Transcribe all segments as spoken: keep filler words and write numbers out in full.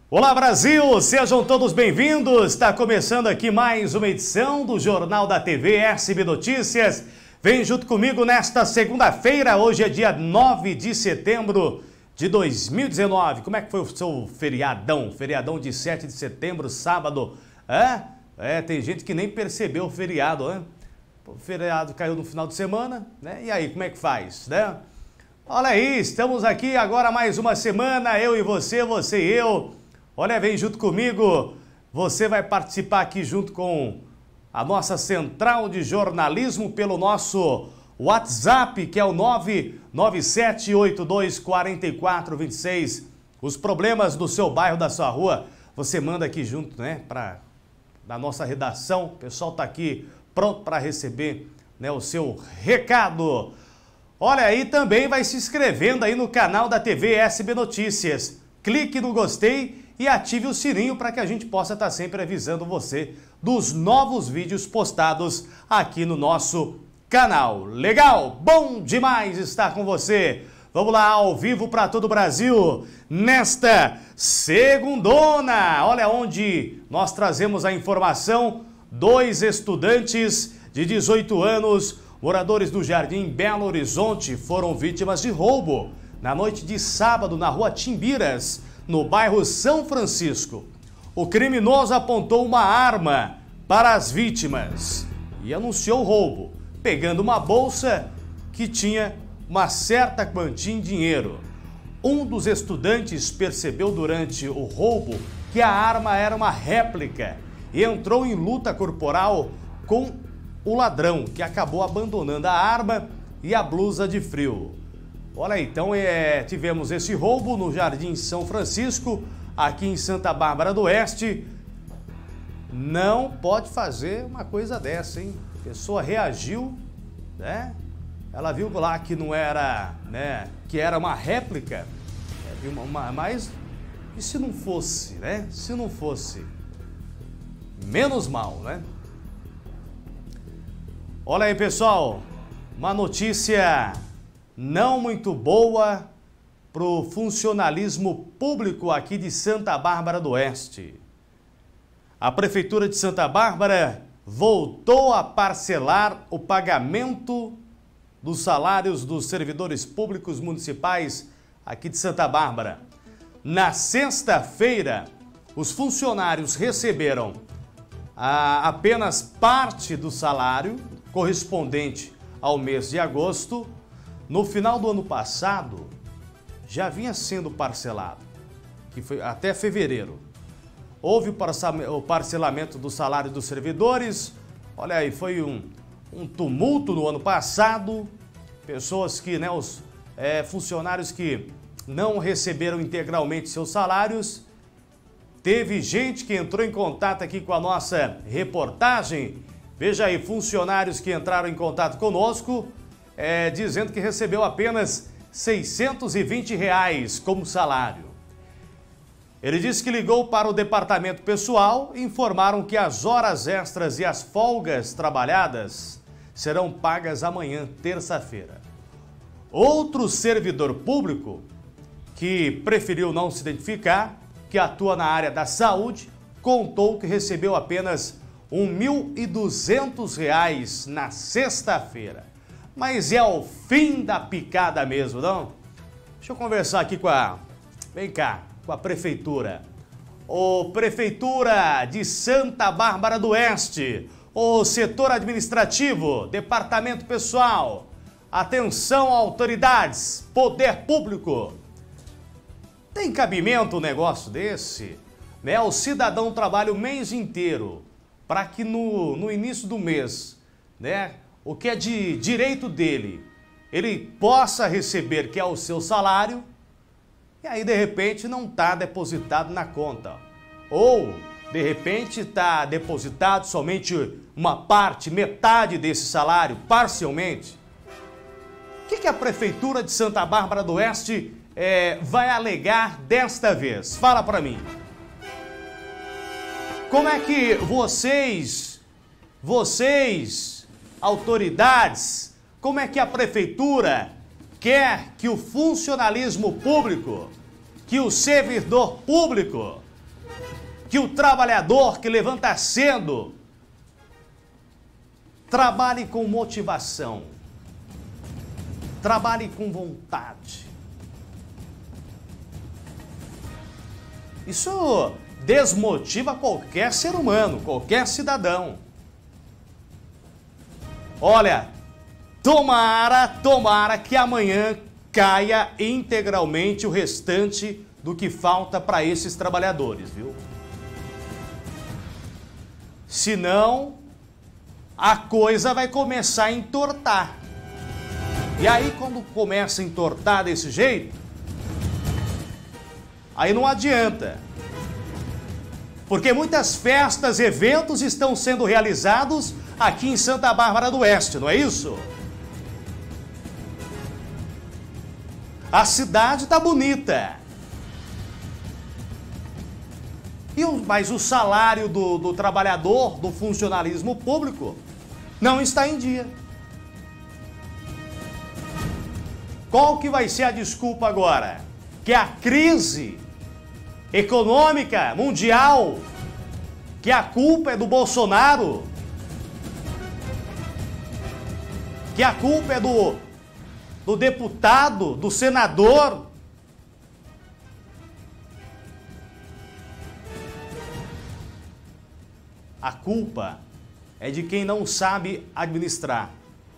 Olá Brasil, sejam todos bem-vindos. Está começando aqui mais uma edição do Jornal da T V S B Notícias. Vem junto comigo nesta segunda-feira, hoje é dia nove de setembro de dois mil e dezenove. Como é que foi o seu feriadão? Feriadão de sete de setembro, sábado. É? É, tem gente que nem percebeu o feriado, né? O feriado caiu no final de semana, né? E aí, como é que faz, né? Olha aí, estamos aqui agora mais uma semana, eu e você, você e eu. Olha, vem junto comigo, você vai participar aqui junto com a nossa central de jornalismo pelo nosso WhatsApp, que é o nove nove sete oito dois quatro quatro dois seis. Os problemas do seu bairro, da sua rua, você manda aqui junto, né, para da nossa redação. O pessoal tá aqui pronto para receber, né, o seu recado. Olha aí, também vai se inscrevendo aí no canal da T V S B Notícias. Clique no gostei e ative o sininho para que a gente possa estar sempre avisando você dos novos vídeos postados aqui no nosso canal. Legal? Bom demais estar com você. Vamos lá, ao vivo para todo o Brasil, nesta segundona. Olha onde nós trazemos a informação. Dois estudantes de dezoito anos, moradores do Jardim Belo Horizonte, foram vítimas de roubo na noite de sábado na rua Timbiras, no bairro São Francisco. O criminoso apontou uma arma para as vítimas e anunciou o roubo, pegando uma bolsa que tinha uma certa quantia em dinheiro. Um dos estudantes percebeu durante o roubo que a arma era uma réplica e entrou em luta corporal com o ladrão, que acabou abandonando a arma e a blusa de frio. Olha, então é, tivemos esse roubo no Jardim São Francisco, aqui em Santa Bárbara do Oeste. Não pode fazer uma coisa dessa, hein? A pessoa reagiu, né? Ela viu lá que não era, né? Que era uma réplica, uma, uma, mas e se não fosse, né? Se não fosse, menos mal, né? Olha aí, pessoal, uma notícia não muito boa para o funcionalismo público aqui de Santa Bárbara do Oeste. A Prefeitura de Santa Bárbara voltou a parcelar o pagamento dos salários dos servidores públicos municipais aqui de Santa Bárbara. Na sexta-feira, os funcionários receberam a, apenas parte do salário correspondente ao mês de agosto. No final do ano passado, já vinha sendo parcelado, que foi até fevereiro. Houve o parcelamento do salário dos servidores. Olha aí, foi um, um tumulto no ano passado. Pessoas que, né, os é, funcionários que não receberam integralmente seus salários. Teve gente que entrou em contato aqui com a nossa reportagem. Veja aí, funcionários que entraram em contato conosco, É, dizendo que recebeu apenas seiscentos e vinte reais como salário. Ele disse que ligou para o departamento pessoal e informaram que as horas extras e as folgas trabalhadas serão pagas amanhã, terça-feira. Outro servidor público, que preferiu não se identificar, que atua na área da saúde, contou que recebeu apenas mil e duzentos reais na sexta-feira. Mas é o fim da picada mesmo, não? Deixa eu conversar aqui com a... Vem cá, com a Prefeitura. Ô, Prefeitura de Santa Bárbara do Oeste, o setor administrativo, departamento pessoal, atenção autoridades, poder público. Tem cabimento um negócio desse? Né? O cidadão trabalha o mês inteiro para que no, no início do mês, né, o que é de direito dele, ele possa receber, que é o seu salário, e aí de repente não está depositado na conta. Ou, de repente, está depositado somente uma parte, metade desse salário, parcialmente. O que, que a Prefeitura de Santa Bárbara do Oeste é, vai alegar desta vez? Fala para mim. Como é que vocês, vocês... autoridades, como é que a Prefeitura quer que o funcionalismo público, que o servidor público que o trabalhador que levanta cedo trabalhe com motivação, trabalhe com vontade. Isso desmotiva qualquer ser humano, qualquer cidadão. Olha, tomara, tomara que amanhã caia integralmente o restante do que falta para esses trabalhadores, viu? Senão, a coisa vai começar a entortar. E aí, quando começa a entortar desse jeito, aí não adianta. Porque muitas festas, eventos estão sendo realizados aqui em Santa Bárbara do Oeste, não é isso? A cidade está bonita. E o, mas o salário do, do trabalhador, do funcionalismo público, não está em dia. Qual que vai ser a desculpa agora? Que a crise econômica mundial, que a culpa é do Bolsonaro, que a culpa é do, do deputado, do senador. A culpa é de quem não sabe administrar.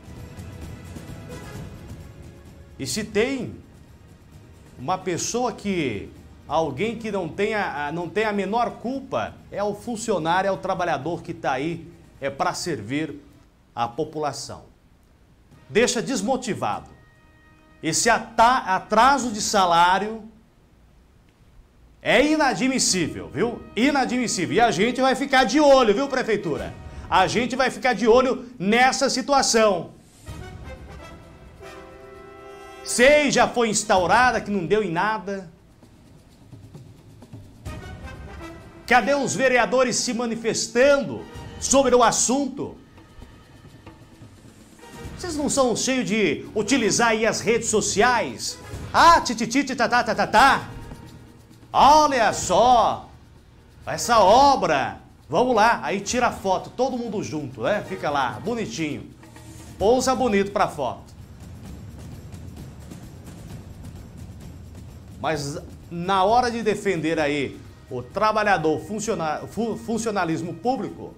E se tem uma pessoa que, alguém que não tem a, não tem a menor culpa, é o funcionário, é o trabalhador que está aí, é para servir a população. Deixa desmotivado. Esse atraso de salário é inadmissível, viu? Inadmissível. E a gente vai ficar de olho, viu, prefeitura? A gente vai ficar de olho nessa situação. Sei, já foi instaurada, que não deu em nada. Cadê os vereadores se manifestando sobre o assunto? Vocês não são cheios de utilizar aí as redes sociais? Ah, tititi, tatá, tatatá. Olha só, essa obra. Vamos lá, aí tira a foto, todo mundo junto, né? Fica lá, bonitinho. Pousa bonito pra foto. Mas na hora de defender aí o trabalhador, funciona, fu, funcionalismo público,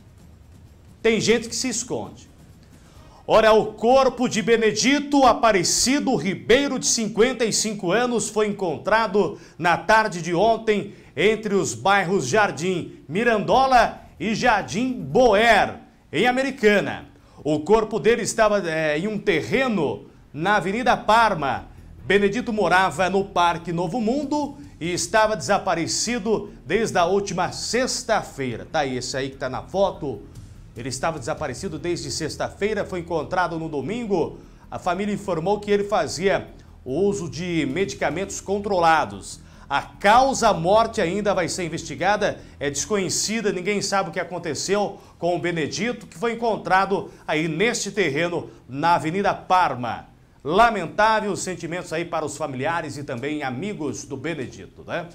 tem gente que se esconde. Olha, o corpo de Benedito Aparecido Ribeiro, de cinquenta e cinco anos, foi encontrado na tarde de ontem entre os bairros Jardim Mirandola e Jardim Boer, em Americana. O corpo dele estava é, em um terreno na Avenida Parma. Benedito morava no Parque Novo Mundo e estava desaparecido desde a última sexta-feira. Tá aí, esse aí que está na foto. Ele estava desaparecido desde sexta-feira, foi encontrado no domingo. A família informou que ele fazia o uso de medicamentos controlados. A causa-morte ainda vai ser investigada, é desconhecida, ninguém sabe o que aconteceu com o Benedito, que foi encontrado aí neste terreno na Avenida Parma. Lamentável os sentimentos aí para os familiares e também amigos do Benedito, né?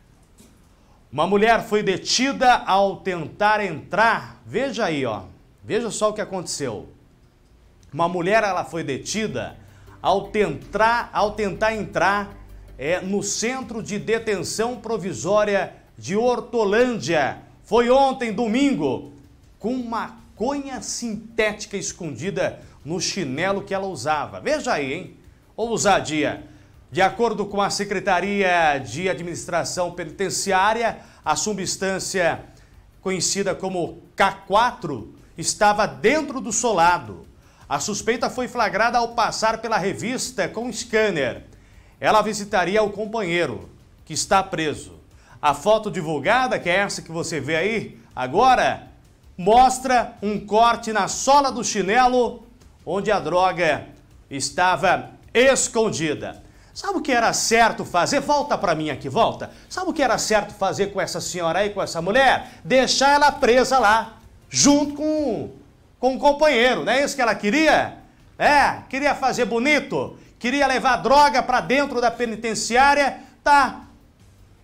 Uma mulher foi detida ao tentar entrar, veja aí, ó, veja só o que aconteceu. Uma mulher, ela foi detida ao tentar, ao tentar entrar é, no Centro de Detenção Provisória de Hortolândia. Foi ontem, domingo, com maconha sintética escondida no chinelo que ela usava. Veja aí, hein? Ousadia. De acordo com a Secretaria de Administração Penitenciária, a substância conhecida como K quatro estava dentro do solado. A suspeita foi flagrada ao passar pela revista com scanner. Ela visitaria o companheiro, que está preso. A foto divulgada, que é essa que você vê aí agora, mostra um corte na sola do chinelo, onde a droga estava escondida. Sabe o que era certo fazer? Volta para mim aqui, volta. Sabe o que era certo fazer com essa senhora aí, com essa mulher? Deixar ela presa lá, junto com, com o companheiro. Não é isso que ela queria? É, queria fazer bonito, queria levar droga para dentro da penitenciária. Tá, tá,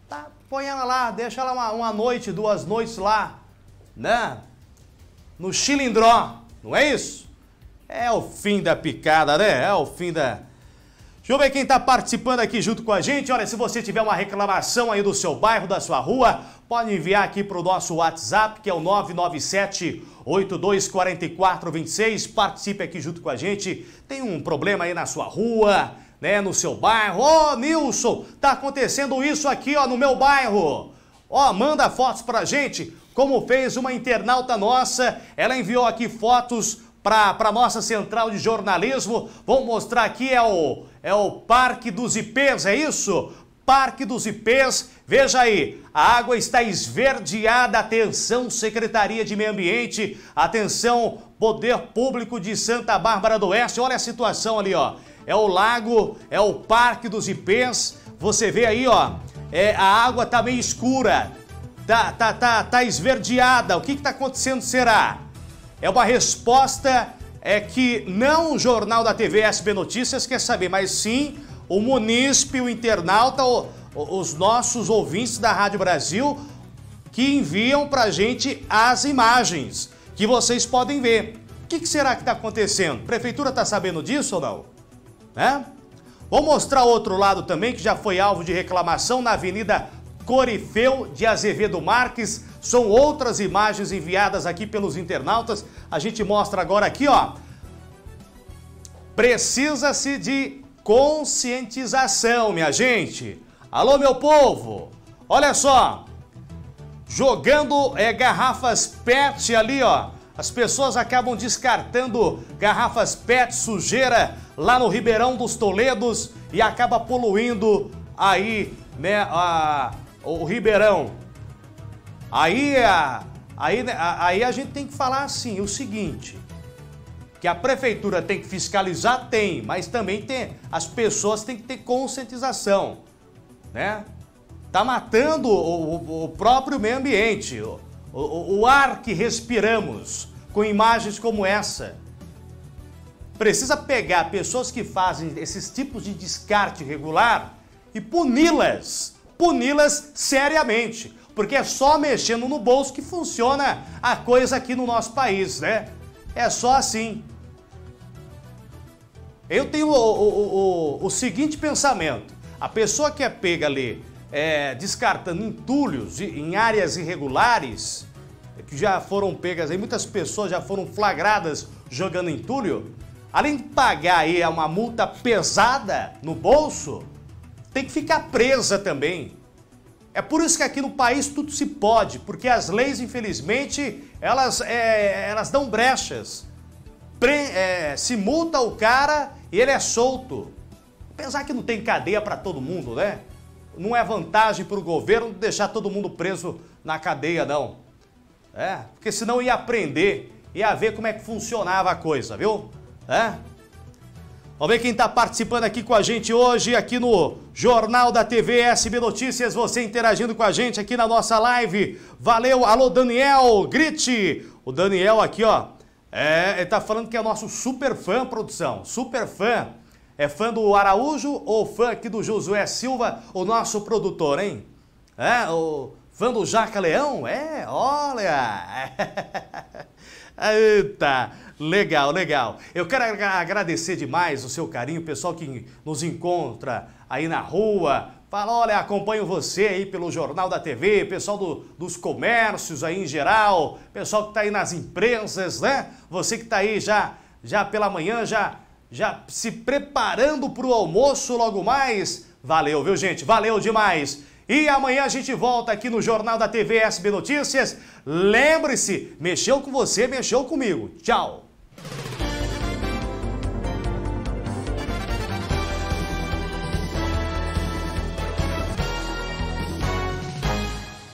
põe ela lá, deixa ela uma, uma noite, duas noites lá, né? No Chilindró, não é isso? É o fim da picada, né? É o fim da... Deixa eu ver quem está participando aqui junto com a gente. Olha, se você tiver uma reclamação aí do seu bairro, da sua rua, pode enviar aqui para o nosso WhatsApp, que é o nove nove sete, oito dois quatro quatro dois seis. Participe aqui junto com a gente. Tem um problema aí na sua rua, né, no seu bairro. Ô, oh, Nilson, tá acontecendo isso aqui, ó, no meu bairro. Ó, oh, manda fotos pra gente, como fez uma internauta nossa. Ela enviou aqui fotos para a nossa central de jornalismo. Vamos mostrar aqui, é o, é o Parque dos Ipês, é isso? Parque dos Ipês, veja aí, a água está esverdeada. Atenção, Secretaria de Meio Ambiente, atenção, Poder Público de Santa Bárbara do Oeste. Olha a situação ali, ó, é o lago, é o Parque dos Ipês. Você vê aí, ó, é, a água tá meio escura, tá, tá, tá, tá esverdeada. O que que tá acontecendo, será? É uma resposta é que não o Jornal da T V S B Notícias quer saber, mas sim o munícipe, o internauta, o, os nossos ouvintes da Rádio Brasil, que enviam pra gente as imagens que vocês podem ver. O que que será que está acontecendo? A prefeitura está sabendo disso ou não? Né? Vou mostrar outro lado também, que já foi alvo de reclamação na Avenida Corifeu de Azevedo Marques. São outras imagens enviadas aqui pelos internautas. A gente mostra agora aqui, ó. Precisa-se de conscientização, minha gente. Alô, meu povo. Olha só. Jogando é, garrafas P E T ali, ó. As pessoas acabam descartando garrafas P E T, sujeira, lá no Ribeirão dos Toledos, e acaba poluindo aí, né, a, o Ribeirão. Aí a, aí, aí a gente tem que falar assim, o seguinte, que a prefeitura tem que fiscalizar, tem, mas também tem, as pessoas têm que ter conscientização, né? Tá matando o, o, o próprio meio ambiente, o, o, o ar que respiramos, com imagens como essa. Precisa pegar pessoas que fazem esses tipos de descarte irregular e puni-las, puni-las seriamente, porque é só mexendo no bolso que funciona a coisa aqui no nosso país, né? É só assim. Eu tenho o, o, o, o seguinte pensamento, a pessoa que é pega ali é, descartando entulhos em áreas irregulares, que já foram pegas aí, muitas pessoas já foram flagradas jogando entulho, além de pagar aí uma multa pesada no bolso, tem que ficar presa também. É por isso que aqui no país tudo se pode, porque as leis, infelizmente, elas, é, elas dão brechas. Pre, é, se multa o cara e ele é solto. Apesar que não tem cadeia para todo mundo, né? Não é vantagem para o governo deixar todo mundo preso na cadeia, não. É, porque senão ia aprender, ia ver como é que funcionava a coisa, viu? É? Vamos ver quem está participando aqui com a gente hoje, aqui no Jornal da T V S B Notícias, você interagindo com a gente aqui na nossa live. Valeu, alô Daniel, grite! O Daniel aqui, ó, é, ele tá falando que é nosso super fã, produção, super fã. É fã do Araújo ou fã aqui do Josué Silva, o nosso produtor, hein? É, o fã do Jaca Leão? É, olha! Eita, legal, legal. Eu quero agradecer demais o seu carinho, o pessoal que nos encontra aí na rua. Fala, olha, acompanho você aí pelo Jornal da T V, pessoal do, dos comércios aí em geral, pessoal que tá aí nas empresas, né? Você que tá aí já, já pela manhã, já, já se preparando pro almoço logo mais. Valeu, viu, gente? Valeu demais. E amanhã a gente volta aqui no Jornal da T V S B Notícias. Lembre-se, mexeu com você, mexeu comigo. Tchau!